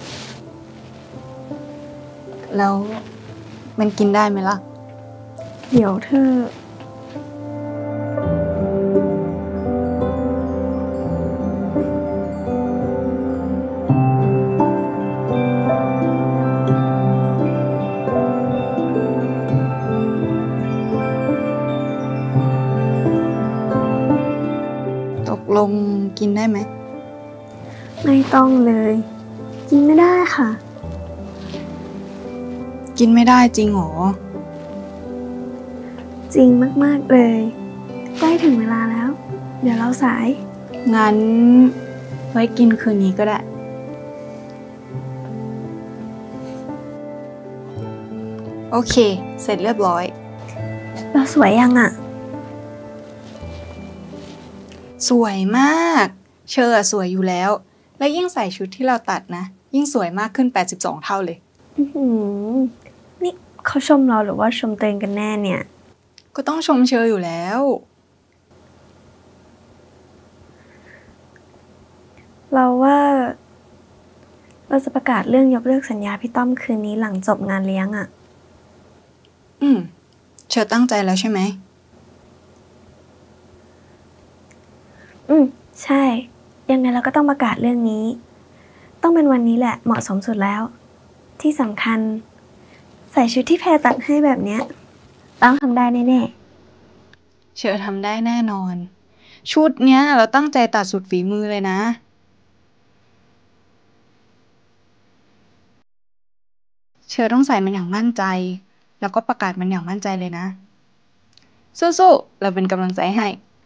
แล้วมันกินได้ไหมล่ะเดี๋ยวเธอตกลงกินได้ไหมไม่ต้องเลย กินไม่ได้ค่ะกินไม่ได้จริงหรอจริงมากๆเลย ใกล้ถึงเวลาแล้ว เดี๋ยวเราสายงั้นไว้กินคืนนี้ก็ได้ โอเค เสร็จเรียบร้อยเราสวยยังอ่ะสวยมาก เชอสวยอยู่แล้ว และยิ่งใส่ชุดที่เราตัดนะ ยิ่งสวยมากขึ้น82เท่าเลยอื้อหือนี่เขาชมเราหรือว่าชมตัวเองกันแน่เนี่ยก็ต้องชมเชออยู่แล้วเราว่าเราจะประกาศเรื่องยกเลิกสัญญาพี่ต้อมคืนนี้หลังจบงานเลี้ยงอ่ะเชอตั้งใจแล้วใช่ไหมใช่ ยังไงเราก็ต้องประกาศเรื่องนี้ ต้องเป็นวันนี้แหละเหมาะสมสุดแล้ว ที่สำคัญ ใส่ชุดที่แพรตัดให้แบบเนี้ยต้องทำได้แน่เชอทำได้แน่นอน ชุดเนี้ยเราตั้งใจตัดสุดฝีมือเลยนะ เชอต้องใส่มันอย่างมั่นใจ แล้วก็ประกาศมันอย่างมั่นใจเลยนะ สู้ๆ เราเป็นกำลังใจให้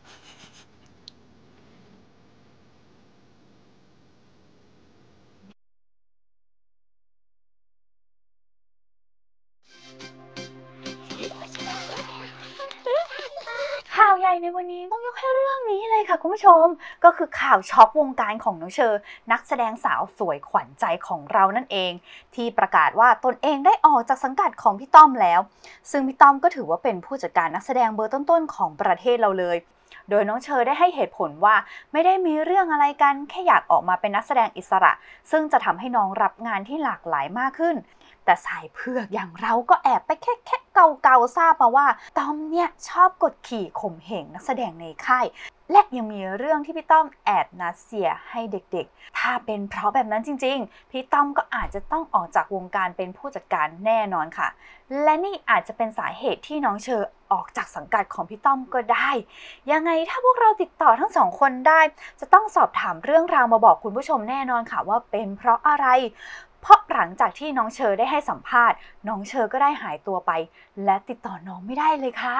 ข่าวใหญ่ในวันนี้ต้องยกให้เรื่องนี้เลยค่ะคุณผู้ชม ก็คือข่าวช็อกวงการของน้องเชอ นักแสดงสาวสวยขวัญใจของเรานั่นเอง ที่ประกาศว่าตนเองได้ออกจากสังกัดของพี่ต้อมแล้ว ซึ่งพี่ต้อมก็ถือว่าเป็นผู้จัดการนักแสดงเบอร์ต้นๆของประเทศเราเลย โดยน้องเชอได้ให้เหตุผลว่าไม่ได้มีเรื่องอะไรกันแค่อยากออกมาเป็นนักแสดงอิสระ ซึ่งจะทำให้น้องรับงานที่หลากหลายมากขึ้น แต่สายเผือกอย่างเราก็แอบไปแค่เกาๆทราบมาว่าต้อมเนี่ยชอบกดขี่ข่มเหงนักแสดงในค่าย และยังมีเรื่องที่พี่ต้อมแอบนัดเสียให้เด็กๆ ถ้าเป็นเพราะแบบนั้นจริงๆ พี่ต้อมก็อาจจะต้องออกจากวงการเป็นผู้จัดการแน่นอนค่ะ และนี่อาจจะเป็นสาเหตุที่น้องเชอออกจากสังกัดของพี่ต้อมก็ได้ยังไงถ้าพวกเราติดต่อทั้งสองคนได้จะต้องสอบถามเรื่องราวมาบอกคุณผู้ชมแน่นอนค่ะว่าเป็นเพราะอะไรเพราะหลังจากที่น้องเชอได้ให้สัมภาษณ์น้องเชอก็ได้หายตัวไปและติดต่อน้องไม่ได้เลยค่ะ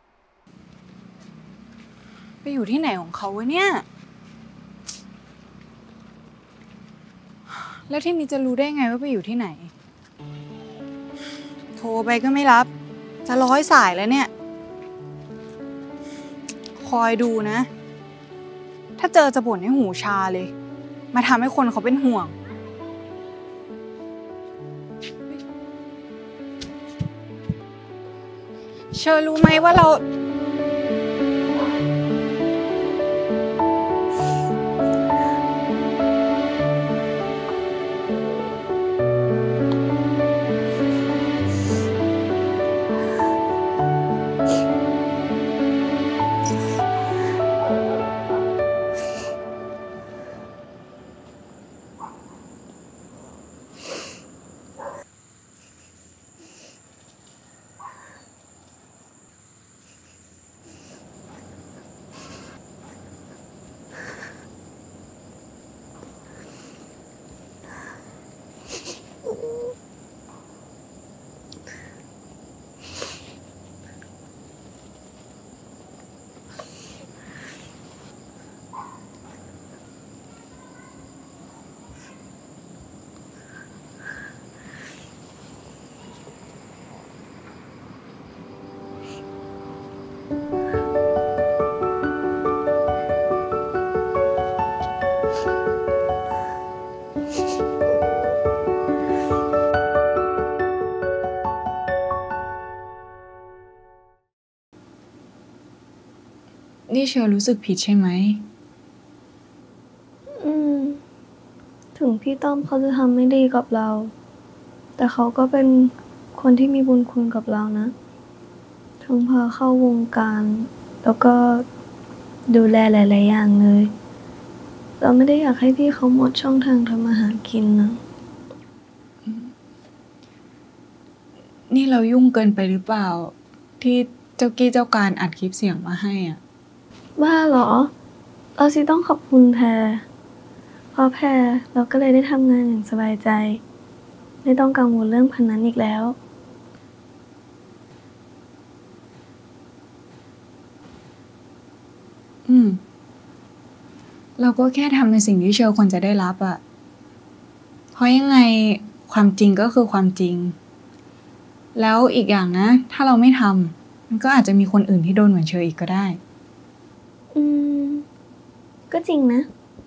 ไปอยู่ที่ไหนของเขาวะเนี่ยแล้วที่นี้จะรู้ได้ไงว่าไปอยู่ที่ไหนโทรไปก็ไม่รับจะ100 สายแล้วเนี่ยคอยดูนะถ้าเจอจะบ่นให้หูชาเลยมาทำให้คนเขาเป็นห่วงเชอรู้ไหมว่าเรา นี่เชอรู้สึกผิดใช่ไหมถึงพี่ต้อมเขาจะทำไม่ดีกับเรา แต่เขาก็เป็นคนที่มีบุญคุณกับเรานะ ทั้งพาเข้าวงการ แล้วก็ดูแลหลายๆอย่างเลย เราไม่ได้อยากให้พี่เขาหมดช่องทางทำมาหากินนะนี่เรายุ่งเกินไปหรือเปล่า ที่เจ้ากี้เจ้าการอัดคลิปเสียงมาให้อ่ะบ้าเหรอ เราสิต้องขอบคุณแพรเพราะแพรเราก็เลยได้ทำงานอย่างสบายใจ ไม่ต้องกังวลเรื่องพันนั้นอีกแล้วเราก็แค่ทำในสิ่งที่เชอควรจะได้รับอ่ะ เพราะยังไงความจริงก็คือความจริง แล้วอีกอย่างนะ ถ้าเราไม่ทำมันก็อาจจะมีคนอื่นที่โดนเหมือนเชออีกก็ได้ก็จริงนะ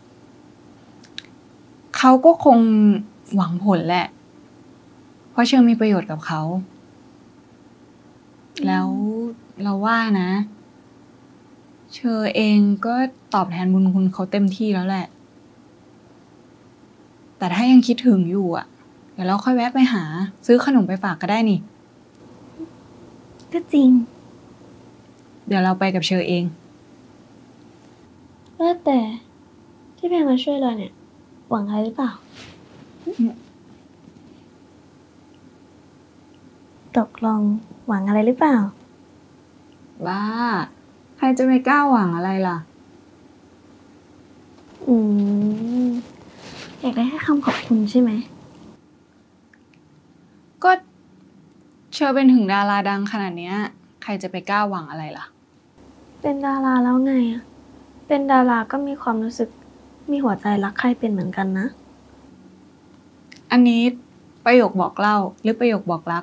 เขาก็คงหวังผลแหละ เพราะเชอมีประโยชน์กับเขา แล้วเราว่านะ เชอเองก็ตอบแทนบุญคุณเขาเต็มที่แล้วแหละ แต่ถ้ายังคิดถึงอยู่อ่ะ เดี๋ยวเราค่อยแวะไปหา ซื้อขนมไปฝากก็ได้นี่ก็จริงเดี๋ยวเราไปกับเชอเองว่าแต่ที่แพรมาช่วยเราเนี่ย หวังอะไรหรือเปล่า ตกลงหวังอะไรหรือเปล่าบ้า ใครจะไม่กล้าหวังอะไรล่ะอยากได้แค่คำขอบคุณใช่ไหมก็เชอเป็นถึงดาราดังขนาดเนี้ย ใครจะไปกล้าหวังอะไรล่ะเป็นดาราแล้วไงอะเป็นดาราก็มีความรู้สึก มีหัวใจรักใครเป็นเหมือนกันนะอันนี้ประโยคบอกเล่าหรือประโยคบอกรัก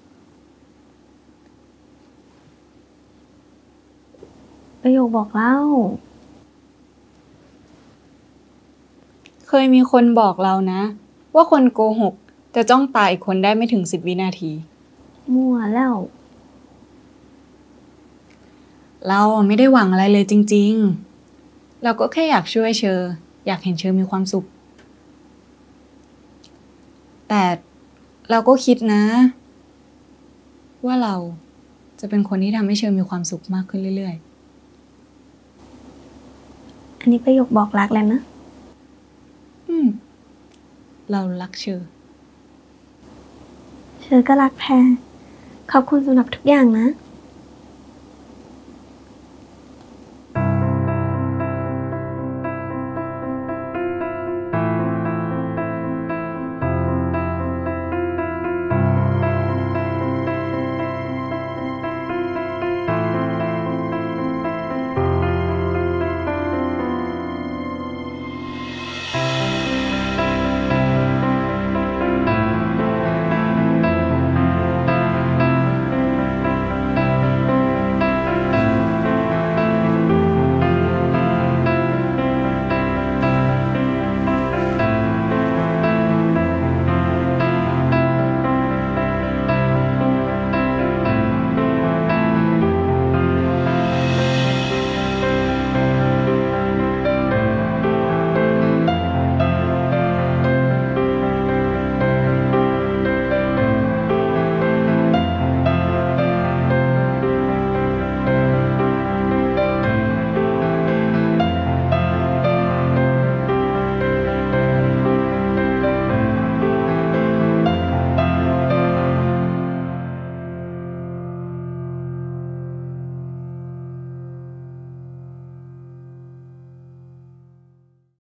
ประโยคบอกเล่าเคยมีคนบอกเรานะ ว่าคนโกหกจะจ้องตาอีกคนได้ไม่ถึง10 วินาทีมั่วแล้วเราไม่ได้หวังอะไรเลยจริงๆ เราก็แค่อยากช่วยเชอ อยากเห็นเชอมีความสุข แต่เราก็คิดนะ ว่าเราจะเป็นคนที่ทำให้เชอมีความสุขมากขึ้นเรื่อยอันนี้ประโยคบอกรักแล้วนะเรารักเชอเชอก็รักแพรขอบคุณสำหรับทุกอย่างนะ